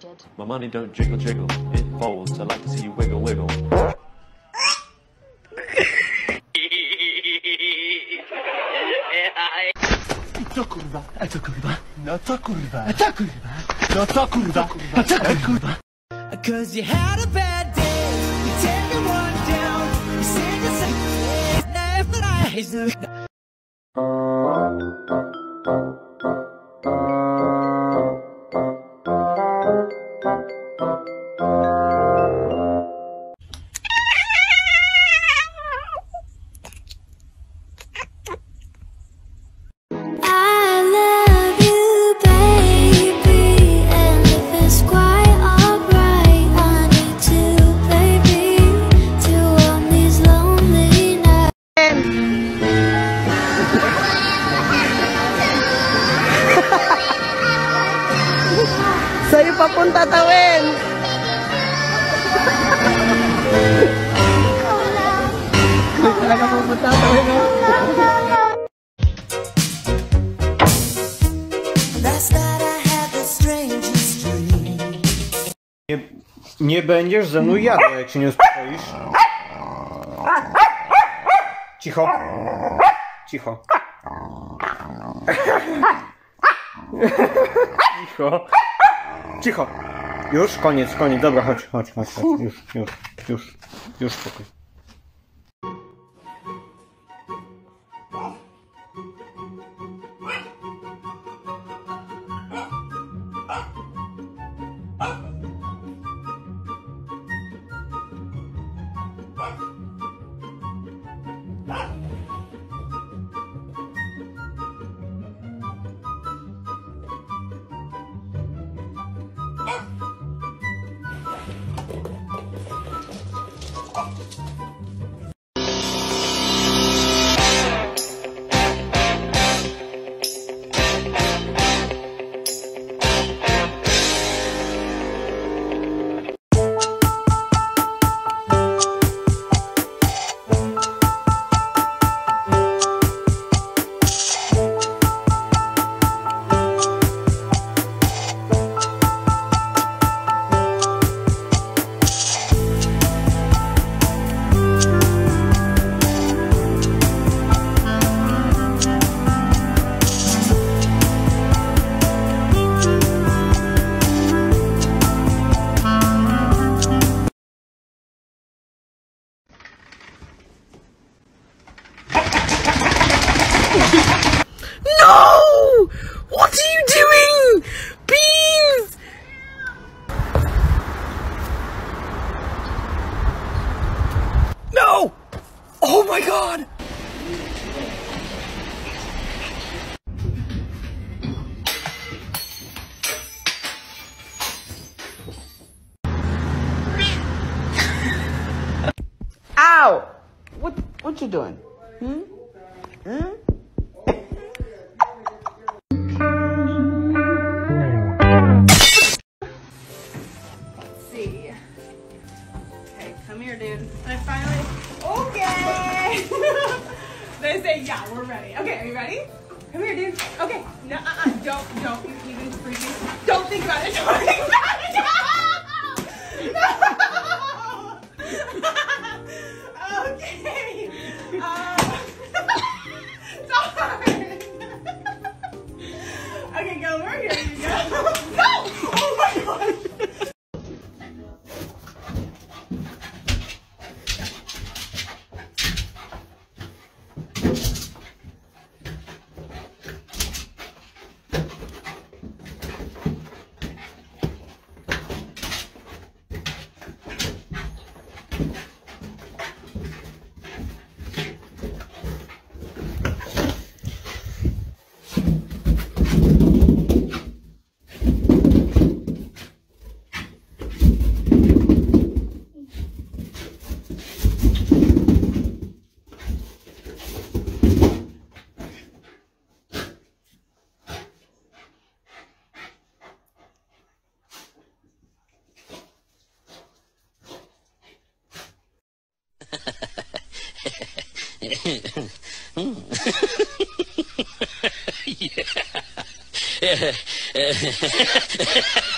decided. My money don't jiggle jiggle, it folds. I like to see you wiggle wiggle. Co kurwa? A co kurwa? No co kurwa? A co kurwa? No co kurwa? A co kurwa? 'Cause you had a bad day, you take everyone down, you say the same, but I Sa'yo papunta tawin. Talaga pupunta tawin. Nie będziesz ze mną jadł, jak się nie uspokoisz. Cicho. Cicho. Cicho. Cicho. Już? Koniec. Dobra, chodź. Już spokój. No! What are you doing? Beans! No! Oh my god! Ow! What you doing? Come here, dude. I finally. Okay. They say, yeah, we're ready. Okay, are you ready? Come here, dude. Okay. No, don't you even freaking. Don't think about it. Don't think about it. No. Okay. Sorry. Okay, go over here. You go. No. Oh my god. Yeah.